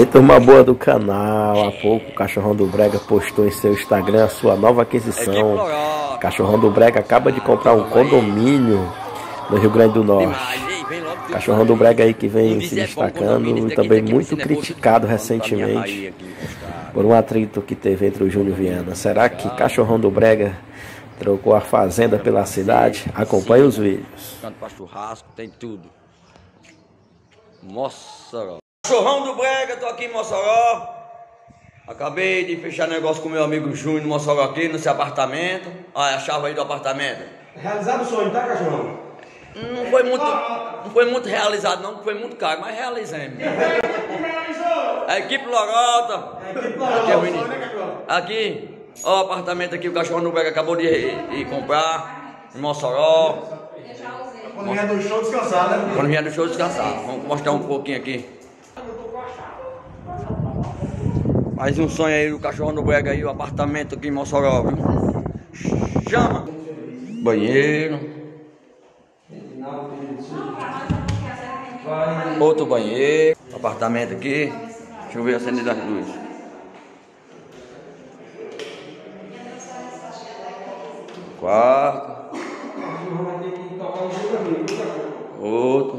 Aí, turma boa do canal, há pouco o Cachorrão do Brega postou em seu Instagram a sua nova aquisição. O Cachorrão do Brega acaba de comprar um condomínio no Rio Grande do Norte. Cachorrão do Brega aí que vem se destacando e também muito criticado recentemente por um atrito que teve entre o Júnior Viana. Será que Cachorrão do Brega trocou a fazenda pela cidade? Acompanhe os vídeos. Canto para churrasco, tem tudo. Mossoró. Cachorrão do Brega, tô aqui em Mossoró. Acabei de fechar negócio com meu amigo Júnior em Mossoró aqui, nesse apartamento. Olha a chave aí do apartamento. Realizado o sonho, tá, Cachorrão? Não foi muito realizado não, foi muito caro, mas realizamos. A equipe Lorota. Aqui, ó o apartamento aqui, o Cachorrão do Brega acabou de comprar em Mossoró. Quando vier do show descansar, né? Quando vier do show descansar. Vamos mostrar um pouquinho aqui. Mais um sonho aí do Cachorrão do Brega aí, o apartamento aqui em Mossoró, viu? Chama! Banheiro. Outro banheiro. Apartamento aqui. Deixa eu ver acender das luzes. Quarto. Outro.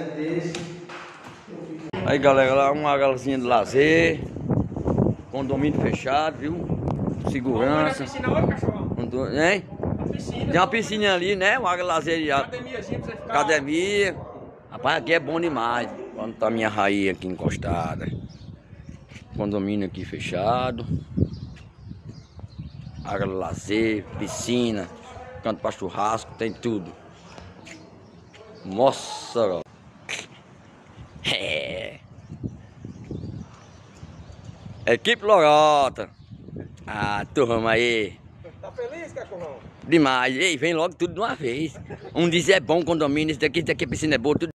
Aí galera, lá uma galazinha de lazer. Condomínio fechado, viu? Segurança. Hein? Tem uma piscina ali, né? Uma lazer. Academia. Rapaz, aqui é bom demais. Quando tá minha raiz aqui encostada. Condomínio aqui fechado. Área de lazer, piscina, canto para churrasco, tem tudo. Mossoró. Equipe Lorota. Ah, turma aí. Tá feliz, Cachorrão? Demais. Ei, vem logo tudo de uma vez. Um diz é bom condomínio, esse daqui a piscina é boa, tudo.